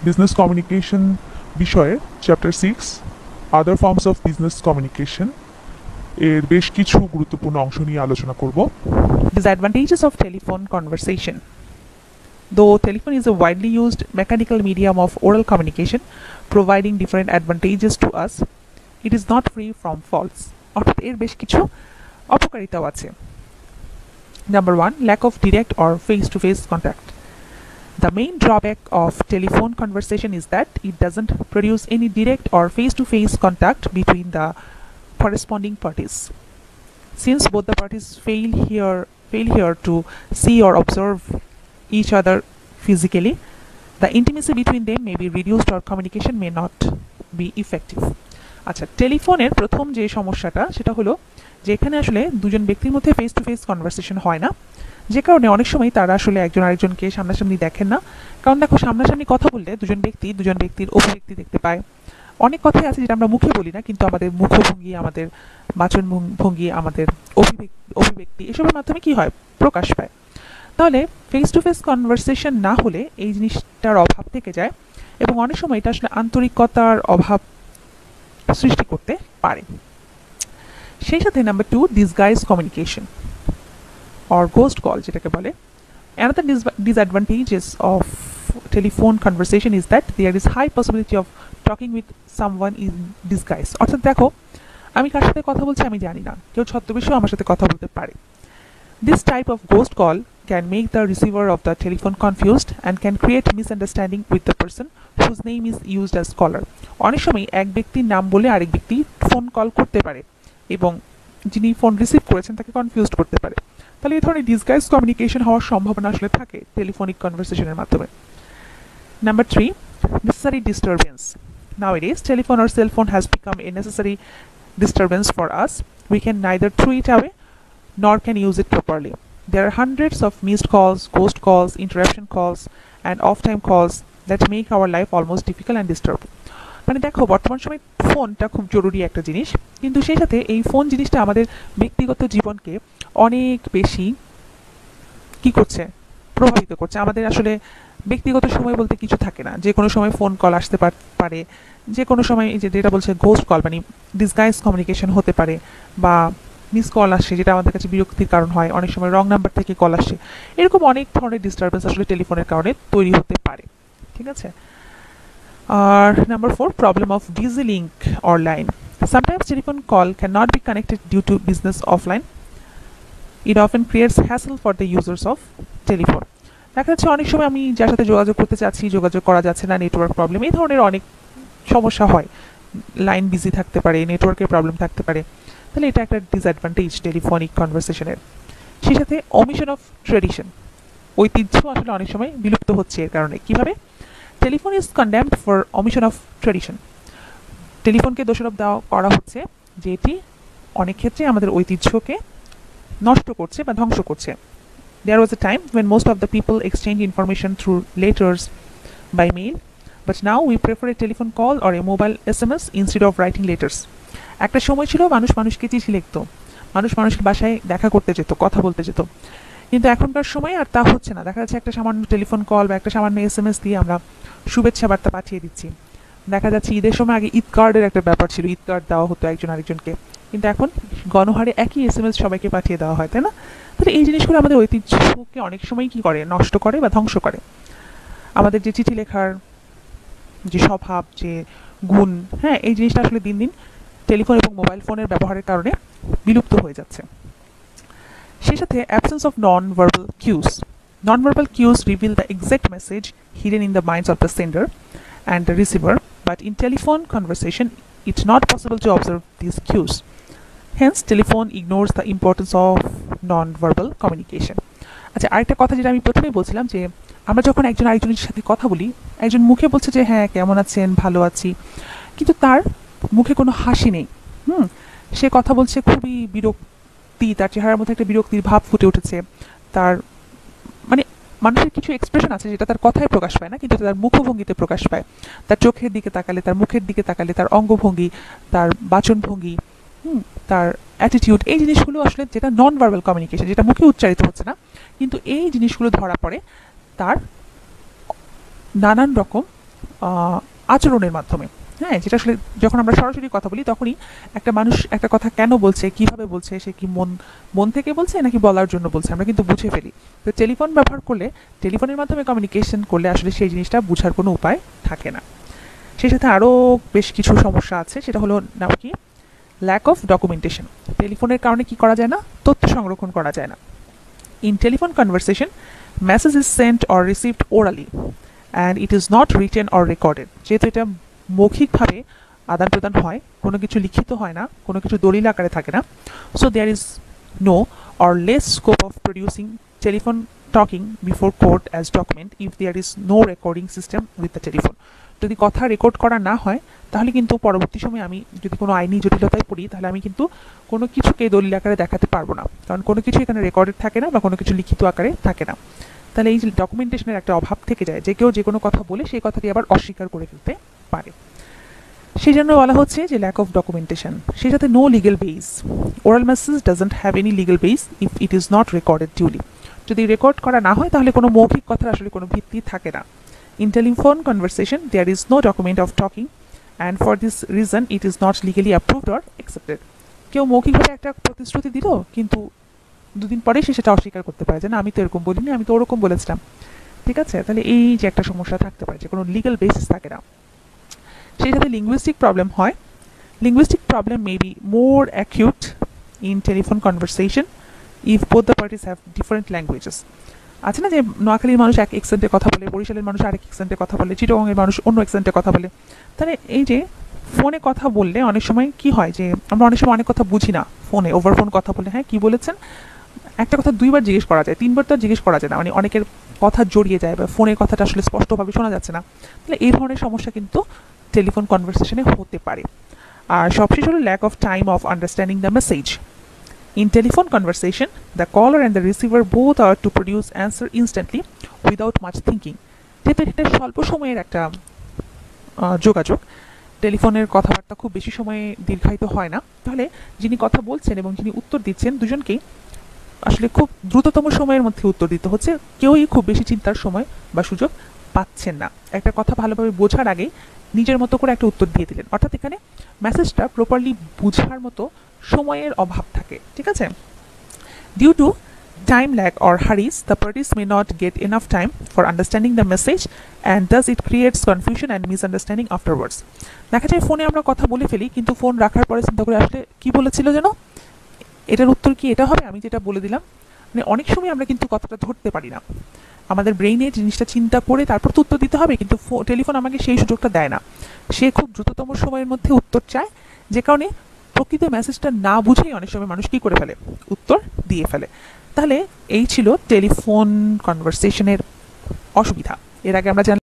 Business communication বিষয়ে chapter 6 other forms of business communication এর বেশ কিছু গুরুত্বপূর্ণ অংশ নিয়ে আলোচনা করব। Disadvantages of telephone conversation. Though telephone is a widely used mechanical medium of oral communication, providing different advantages to us, it is not free from faults. অর্থাৎ এর বেশ কিছু অপকারিতাও আছে। Number 1, lack of direct or face-to-face contact. The main drawback of telephone conversation is that it doesn't produce any direct or face-to-face contact between the corresponding parties. Since both the parties fail here to see or observe each other physically, the intimacy between them may be reduced or communication may not be effective. আচ্ছা, টেলিফোনের প্রথম যে সমস্যাটা সেটা হলো যে এখানে আসলে দুজন ব্যক্তির মধ্যে ফেস টু ফেস কনভারসেশন হয় না, যে কারণে অনেক সময় তারা আসলে একজন আরেকজনকে সামনাসামনি দেখেন না। কারণ দেখো, সামনাসামনি কথা বললে দুজন ব্যক্তির অভিব্যক্তি দেখতে পায়। অনেক কথাই আছে যেটা আমরা মুখে বলি না, কিন্তু আমাদের মুখভঙ্গি, আমাদের বাচন ভঙ্গি, আমাদের অভিব্যক্তি এসবের মাধ্যমে কি হয়, প্রকাশ পায়। তাহলে ফেস টু ফেস কনভারসেশন না হলে এই জিনিসটার অভাব থেকে যায় এবং অনেক সময় এটা আসলে আন্তরিকতার অভাব সৃষ্টি করতে পারে। সেই সাথে number 2, disguise communication or ghost call যেটাকে বলে। Another disadvantages of telephone conversation is that there is high possibility of talking with someone in disguise. অর্থাৎ দেখো, আমি কার সাথে কথা বলছি আমি জানি না, কেউ ছদ্মবেশেও আমার সাথে কথা বলতে পারে। This type of ghost call can make the receiver of the telephone confused and can create misunderstanding with the person whose name is used as caller. অনেক সময় এক ব্যক্তির নাম বলে আরেক ব্যক্তি ফোন কল করতে পারে এবং যিনি ফোন রিসিভ করেছেন তাকে কনফিউজড করতে পারে। তাহলে এই ধরনের ডিসগাইজ কমিউনিকেশন হওয়ার সম্ভাবনা আসলে থাকে টেলিফোনিক কনভারসেশনের মাধ্যমে। Number 3, necessary disturbance. Nowadays, telephone or cell phone has become a necessary disturbance for us. We can neither throw it away nor can use it properly. There are hundreds of missed calls, ghost calls, interruption calls, and off-time calls that make our life almost difficult and disturbed. মানে দেখো, বর্তমান সময় ফোনটা খুব জরুরি একটা জিনিস, কিন্তু সেই সাথে এই ফোন জিনিসটা আমাদের ব্যক্তিগত জীবনকে অনেক বেশি কি করছে, প্রভাবিত করছে। আমাদের আসলে ব্যক্তিগত সময় বলতে কিছু থাকে না, যে কোনো সময় ফোন কল আসতে পারে, যে কোনো সময় এই যেটা বলছে ঘোস্ট কল মানে ডিসগাইজ কমিউনিকেশন হতে পারে, বা মিস কল আসে যেটা আমাদের কাছে বিরক্তির কারণ হয়, অনেক সময় রং নাম্বার থেকে কল আসে। এরকম অনেক ধরনের ডিস্টারবেন্স আসলে টেলিফোনের কারণে তৈরি হতে পারে। ঠিক আছে। আর number 4, problem of busy link or line. Sometimes telephone call cannot be connected due to business offline. It often creates hassle for the users of telephone. দেখা যাচ্ছে অনেক সময় আমি যার সাথে যোগাযোগ করতে চাচ্ছি, যোগাযোগ করা যাচ্ছে না, নেটওয়ার্ক প্রবলেম, এই ধরনের অনেক সমস্যা হয়। লাইন বিজি থাকতে পারে, নেটওয়ার্কের প্রবলেম থাকতে পারে। তাহলে এটা একটা ডিসঅ্যাডভান্টেজ টেলিফোনিক কনভারসেশনের। সেই সাথে ওমিশন অফ ট্রেডিশন, ঐতিহ্য আসলে অনেক সময় বিলুপ্ত হচ্ছে এর কারণে। কিভাবে? Telephone is condemned for omission of tradition. টেলিফোনকে দোষারোপ দেওয়া করা হচ্ছে যে এটি অনেক ক্ষেত্রে আমাদের ঐতিহ্যকে নষ্ট করছে বা ধ্বংস করছে। There was a time when most of the people exchanged information through letters by mail, but now we prefer a telephone call or a mobile SMS instead of writing letters. একটা সময় ছিল মানুষকে চিঠি লিখতো, মানুষের বাসায় দেখা করতে যেত, কথা বলতে যেত, কিন্তু এখনকার সময় আর তা হচ্ছে না। দেখা যাচ্ছে একটা সামান্য টেলিফোন কল বা একটা সামান্য SMS দিয়ে আমরা শুভেচ্ছা বার্তা পাঠিয়ে দিচ্ছি। দেখা যাচ্ছে ঈদের সময় আগে ঈদ কার্ডের একটা ব্যাপার ছিল, ঈদ কার্ড দেওয়া হতো একজন আরেকজনকে, কিন্তু এখন গণহারে একই SMS সবাইকে পাঠিয়ে দেওয়া হয়, তাই না? তাহলে এই জিনিসগুলো আমাদের ঐতিহ্যকে অনেক সময় কি করে, নষ্ট করে বা ধ্বংস করে। আমাদের যে চিঠি লেখার যে স্বভাব, যে গুণ, হ্যাঁ, এই জিনিসটা আসলে দিন দিন টেলিফোন এবং মোবাইল ফোনের ব্যবহারের কারণে বিলুপ্ত হয়ে যাচ্ছে। সেই সাথে absence of non-verbal cues. Non-verbal cues reveal the exact message hidden in the minds of the sender and the receiver, but in telephone conversation it's not possible to observe these cues. Hence, telephone ignores the importance of non-verbal communication. আচ্ছা, আরেকটা কথা যেটা আমি প্রথমেই বলছিলাম যে আমরা যখন একজন আরেকজনের সাথে কথা বলি, একজন মুখে বলছে যে হ্যাঁ কেমন আছেন, ভালো আছি, কিন্তু তার মুখে কোনো হাসি নেই। সে কথা বলছে খুবই বিরক্তি, তার চেহারার মধ্যে একটা বিরক্তির ভাব ফুটে উঠেছে। তার মানে মানুষের কিছু এক্সপ্রেশন আছে যেটা তার কথায় প্রকাশ পায় না, কিন্তু তার মুখভঙ্গিতে প্রকাশ পায়। তার চোখের দিকে তাকালে, তার মুখের দিকে তাকালে, তার অঙ্গভঙ্গি, তার বাচনভঙ্গি, তার অ্যাটিটিউড, এই জিনিসগুলো আসলে যেটা নন ভার্বাল কমিউনিকেশন, যেটা মুখে উচ্চারিত হচ্ছে না, কিন্তু এই জিনিসগুলো ধরা পড়ে তার নানান রকম আচরণের মাধ্যমে। হ্যাঁ, যেটা আসলে যখন আমরা সরাসরি কথা বলি তখনই একটা মানুষ একটা কথা কেন বলছে, কিভাবে বলছে, সে কি মন থেকে বলছে নাকি বলার জন্য বলছে, আমরা কিন্তু বুঝে ফেলি। তো টেলিফোন ব্যবহার করলে, টেলিফোনের মাধ্যমে কমিউনিকেশন করলে আসলে সেই জিনিসটা বোঝার কোনো উপায় থাকে না। সেই সাথে আরও বেশ কিছু সমস্যা আছে, সেটা হলো নাম কি, ল্যাক অফ ডকুমেন্টেশন। টেলিফোনের কারণে কি করা যায় না, তথ্য সংরক্ষণ করা যায় না। In telephone conversation, message is sent or received orally and it is not written or recorded. যেহেতু এটা মৌখিকভাবে আদান প্রদান হয়, কোনো কিছু লিখিত হয় না, কোনো কিছু দলিল আকারে থাকে না, so there is no or less scope of producing telephone talking before court as document if there is no recording system with the telephone. যদি কথা রেকর্ড করা না হয় তাহলে কিন্তু পরবর্তী সময়ে আমি যদি কোনো আইনি জটিলতায় পড়ি তাহলে আমি কিন্তু কোনো কিছুকে দলিল আকারে দেখাতে পারবো না, কারণ কোনো কিছু এখানে রেকর্ডেড থাকে না বা কোনো কিছু লিখিত আকারে থাকে না। তাহলে এই যে ডকুমেন্টেশনের একটা অভাব থেকে যায়, যে কেউ যে কোনো কথা বলে সেই কথাটি আবার অস্বীকার করে ফেলতে পারে। সেই জন্য বলা হচ্ছে যে ল্যাক অফ ডকুমেন্টেশন। সেই সাথে no legal base. Oral message doesn't have any legal base if it is not recorded duly. যদি রেকর্ড করা না হয় তাহলে কোনো মৌখিক কথার আসলে কোনো ভিত্তি থাকে না। In telephone conversation there is no document of talking and for this reason it is not legally approved or accepted. কেউ মৌখিকভাবে একটা প্রতিশ্রুতি দিল, কিন্তু দুদিন পরেই সে সেটা অস্বীকার করতে পারে যে না, আমি তো এরকম বলিনি, আমি তো ওরকম বলেছিলাম। ঠিক আছে, তাহলে এই যে একটা সমস্যা থাকতে পারে যে কোনো লিগ্যাল বেসিস থাকে না। সেই সাথে লিঙ্গুইস্টিক প্রবলেম হয়। Linguistic problem may be more acute in telephone conversation if both the parties have different languages. আছে না যে নোয়াখালীর মানুষ এক এক্সেন্টে কথা বলে, বরিশালের মানুষ আরেক এক্সেন্টে কথা বলে, চিটাগংয়ের মানুষ অন্য এক্সেন্টে কথা বলে। তাহলে এই যে ফোনে কথা বললে অনেক সময় কি হয় যে আমরা অনেক সময় অনেক কথা বুঝি না ফোনে, ওভার ফোন কথা বলে, হ্যাঁ কী বলেছেন, একটা কথা দুইবার জিজ্ঞেস করা যায়, তিনবার তো জিজ্ঞেস করা যায় না, মানে অনেকের কথা জড়িয়ে যায় বা ফোনের কথাটা আসলে স্পষ্টভাবে শোনা যাচ্ছে না। তাহলে এই ধরনের সমস্যা কিন্তু টেলিফোন কনভারসেশনে হতে পারে। আর সবশেষ হলো lack of time of understanding the message. In telephone conversation, the caller and the receiver both are to produce answer instantly without much thinking. যেহেতু এটা স্বল্প সময়ের একটা যোগাযোগ, টেলিফোনের কথাবার্তা খুব বেশি সময়ে দীর্ঘায়িত হয় না, তাহলে যিনি কথা বলছেন এবং যিনি উত্তর দিচ্ছেন দুজনকেই আসলে খুব দ্রুততম সময়ের মধ্যে উত্তর দিতে হচ্ছে। কেউই খুব বেশি চিন্তার সময় বা সুযোগ পাচ্ছেন না। একটা কথা ভালোভাবে বোঝার আগেই নিজের মতো করে একটা উত্তর দিয়ে দিলেন, অর্থাৎ এখানে মেসেজটা প্রপারলি বোঝার মতো সময়ের অভাব থাকে। ঠিক আছে, due to time lag or hurries the parties may not get enough time for understanding the message and thus it creates confusion and misunderstanding afterwards. দেখা যায় ফোনে আমরা কথা বলে ফেলি, কিন্তু ফোন রাখার পরে চিন্তা করে আসলে কী বলেছিল যেন, এটার উত্তর কি এটা হবে আমি যেটা বলে দিলাম। মানে অনেক সময় আমরা কিন্তু কথাটা ধরতে পারি না, আমাদের ব্রেইনে জিনিসটা চিন্তা করে তারপর তো উত্তর দিতে হবে, কিন্তু টেলিফোন আমাকে সেই সুযোগটা দেয় না। সে খুব দ্রুততম সময়ের মধ্যে উত্তর চায়, যে কারণে প্রকৃত মেসেজটা না বুঝেই অনেক সময় মানুষ কী করে ফেলে, উত্তর দিয়ে ফেলে। তাহলে এই ছিল টেলিফোন কনভারসেশনের অসুবিধা। এর আগে আমরা